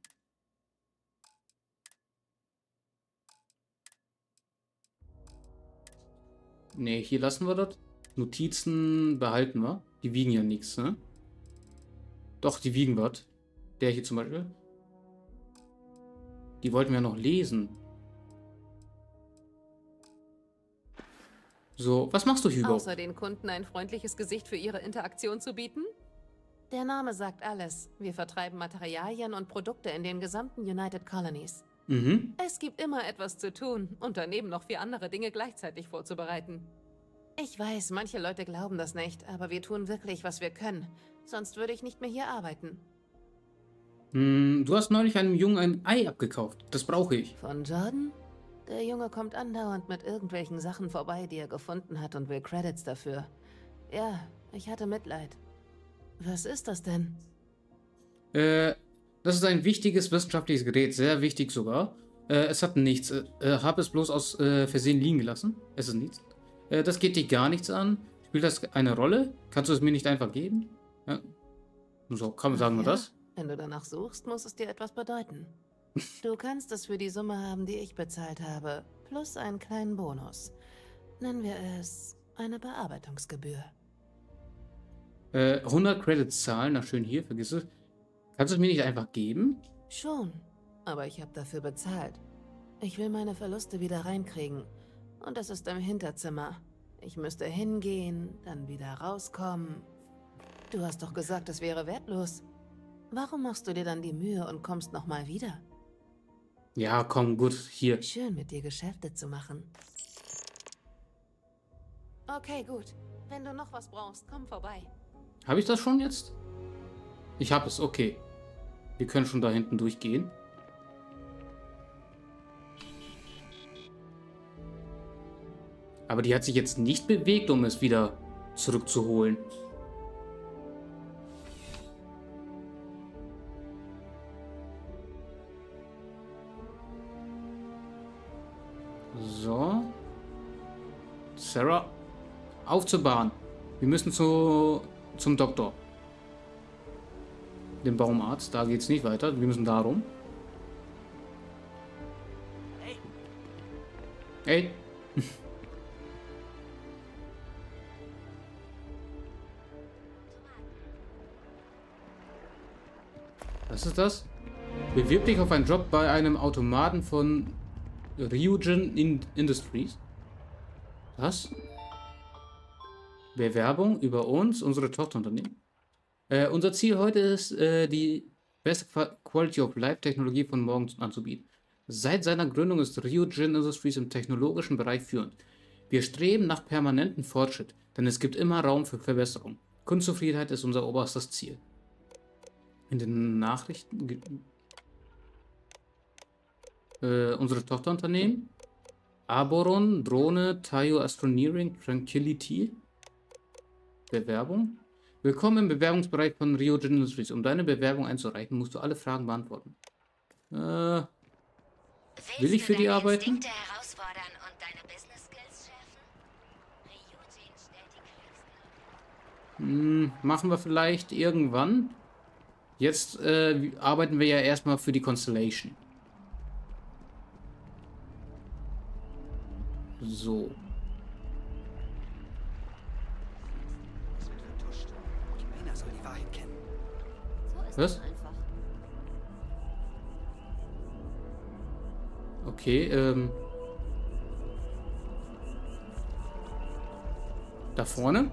Ne, hier lassen wir das. Notizen behalten wir. Die wiegen ja nichts, ne? Doch, die wiegen was. Der hier zum Beispiel. Die wollten wir noch lesen. So, was machst du, Hugo? Außer den Kunden ein freundliches Gesicht für ihre Interaktion zu bieten? Der Name sagt alles. Wir vertreiben Materialien und Produkte in den gesamten United Colonies. Mhm. Es gibt immer etwas zu tun und daneben noch vier andere Dinge gleichzeitig vorzubereiten. Ich weiß, manche Leute glauben das nicht, aber wir tun wirklich, was wir können. Sonst würde ich nicht mehr hier arbeiten. Hm, du hast neulich einem Jungen ein Ei abgekauft. Das brauche ich. Von Jordan? Der Junge kommt andauernd mit irgendwelchen Sachen vorbei, die er gefunden hat und will Credits dafür. Ja, ich hatte Mitleid. Was ist das denn? Äh, das ist ein wichtiges wissenschaftliches Gerät. Sehr wichtig sogar. Äh, es hat nichts. Äh, hab es bloß aus äh, Versehen liegen gelassen. Es ist nichts. Äh, das geht dich gar nichts an. Spielt das eine Rolle? Kannst du es mir nicht einfach geben? Ja. So, komm, sagen wir ja, das. Wenn du danach suchst, muss es dir etwas bedeuten. Du kannst es für die Summe haben, die ich bezahlt habe, plus einen kleinen Bonus. Nennen wir es eine Bearbeitungsgebühr. Äh, hundert Credits zahlen, na schön hier, vergiss es. Kannst du es mir nicht einfach geben? Schon, aber ich habe dafür bezahlt. Ich will meine Verluste wieder reinkriegen. Und das ist im Hinterzimmer. Ich müsste hingehen, dann wieder rauskommen. Du hast doch gesagt, es wäre wertlos. Warum machst du dir dann die Mühe und kommst nochmal wieder? Ja, komm, gut, hier. Schön, mit dir Geschäfte zu machen. Okay, gut. Wenn du noch was brauchst, komm vorbei. Habe ich das schon jetzt? Ich habe es, okay. Wir können schon da hinten durchgehen. Aber die hat sich jetzt nicht bewegt, um es wieder zurückzuholen. So. Sarah, auf zur Bahn. Wir müssen zu, zum Doktor. Dem Baumarzt. Da geht's nicht weiter. Wir müssen da rum. Hey. Hey. Was ist das? Bewirb dich auf einen Job bei einem Automaten von Ryujin Industries. Was? Bewerbung über uns, unsere Tochterunternehmen. Äh, unser Ziel heute ist, äh, die beste Quality of Life Technologie von morgen anzubieten. Seit seiner Gründung ist Ryujin Industries im technologischen Bereich führend. Wir streben nach permanentem Fortschritt, denn es gibt immer Raum für Verbesserung. Kundenzufriedenheit ist unser oberstes Ziel. In den Nachrichten äh, unsere Tochterunternehmen Arboron, Drohne, Tayo Astroneering, Tranquility. Bewerbung. Willkommen im Bewerbungsbereich von Ryujin Industries. Um deine Bewerbung einzureichen, musst du alle Fragen beantworten. Äh, will ich für die arbeiten? Hm, machen wir vielleicht irgendwann. Jetzt äh, arbeiten wir ja erstmal für die Constellation. So. Soll die Wahrheit kennen. Was? Okay, ähm. Da vorne?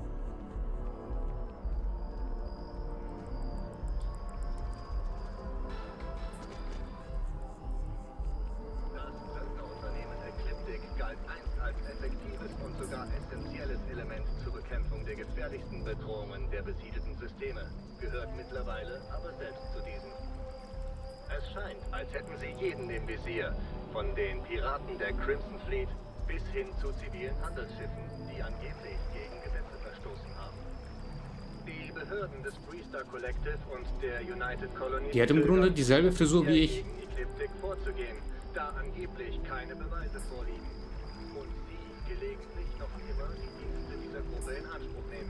Bedrohungen der besiedelten Systeme, gehört mittlerweile aber selbst zu diesen. Es scheint, als hätten sie jeden im Visier, von den Piraten der Crimson Fleet bis hin zu zivilen Handelsschiffen, die angeblich gegen Gesetze verstoßen haben. Die Behörden des Freestar Collective und der United Colonies die hat im Grunde dieselbe Frisur wie ich. Ecliptic vorzugehen, da angeblich keine Beweise vorliegen. Und sie gelegentlich noch immer die Dienste dieser Gruppe in Anspruch nehmen.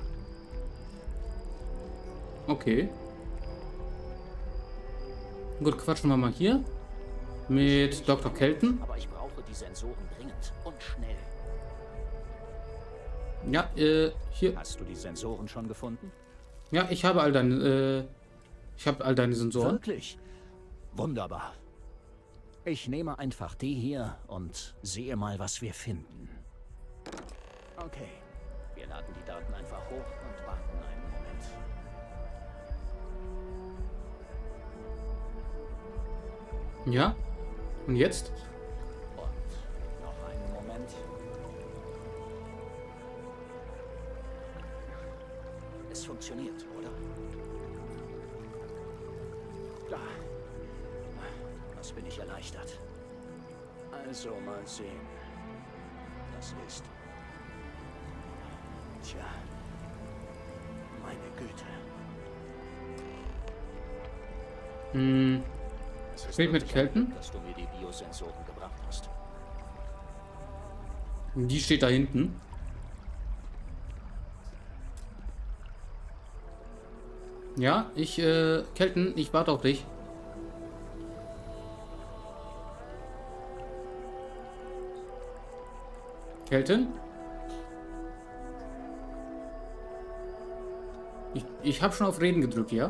Okay. Gut, quatschen wir mal hier mit Doktor Kelton. Aber ich brauche die Sensoren dringend und schnell. Ja, äh, hier. Hast du die Sensoren schon gefunden? Ja, ich habe all deine, äh, ich habe all deine Sensoren. Wirklich? Wunderbar. Ich nehme einfach die hier und sehe mal, was wir finden. Okay. Wir laden die Daten einfach hoch und warten einen Moment. Ja. Und jetzt? Und noch einen Moment. Es funktioniert, oder? Da. Das bin ich erleichtert. Also mal sehen. Das ist... Tja. Meine Güte. Hm. Es ist Sprich mit wirklich Kelton. ein Glück, dass du mir die Biosensoren gebracht hast. Die steht da hinten. Ja, ich, äh, Kelton, ich warte auf dich. Kelton? Ich, ich habe schon auf Reden gedrückt, ja?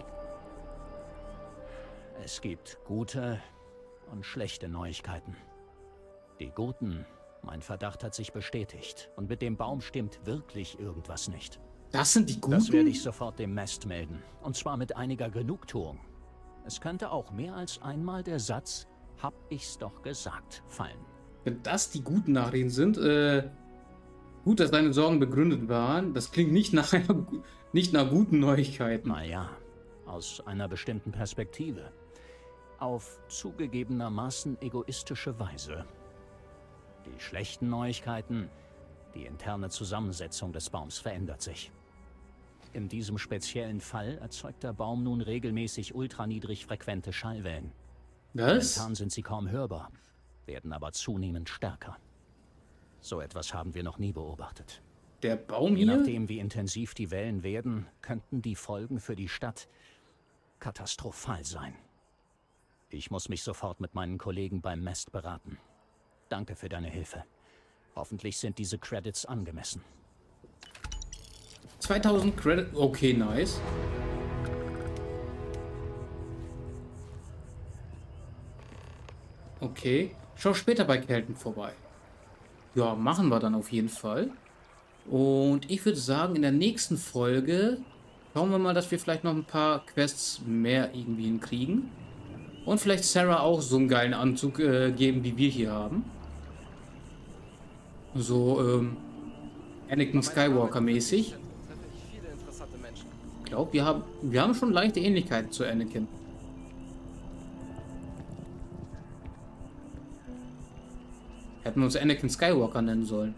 Es gibt gute und schlechte Neuigkeiten. Die guten, mein Verdacht hat sich bestätigt. Und mit dem Baum stimmt wirklich irgendwas nicht. Das sind die guten? Das werde ich sofort dem Mast melden. Und zwar mit einiger Genugtuung. Es könnte auch mehr als einmal der Satz, hab ich's doch gesagt, fallen. Wenn das die guten Nachrichten sind, äh, gut, dass deine Sorgen begründet waren. Das klingt nicht nach einer, nicht nach guten Neuigkeiten. Naja, aus einer bestimmten Perspektive. Auf zugegebenermaßen egoistische Weise. Die schlechten Neuigkeiten, die interne Zusammensetzung des Baums verändert sich. In diesem speziellen Fall erzeugt der Baum nun regelmäßig ultraniedrig frequente Schallwellen. Was? Momentan sind sie kaum hörbar, werden aber zunehmend stärker. So etwas haben wir noch nie beobachtet. Der Baum Je hier? nachdem, wie intensiv die Wellen werden, könnten die Folgen für die Stadt katastrophal sein. Ich muss mich sofort mit meinen Kollegen beim Mast beraten. Danke für deine Hilfe. Hoffentlich sind diese Credits angemessen. zweitausend Credits. Okay, nice. Okay. Schau später bei Kelton vorbei. Ja, machen wir dann auf jeden Fall. Und ich würde sagen, in der nächsten Folge schauen wir mal, dass wir vielleicht noch ein paar Quests mehr irgendwie hinkriegen. Und vielleicht Sarah auch so einen geilen Anzug äh, geben, wie wir hier haben. So, ähm, Anakin Skywalker mäßig. Ich glaube, wir haben, wir haben schon leichte Ähnlichkeiten zu Anakin. Hätten wir uns Anakin Skywalker nennen sollen.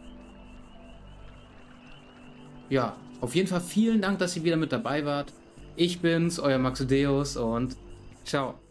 Ja, auf jeden Fall vielen Dank, dass ihr wieder mit dabei wart. Ich bin's, euer Maxedeus und ciao.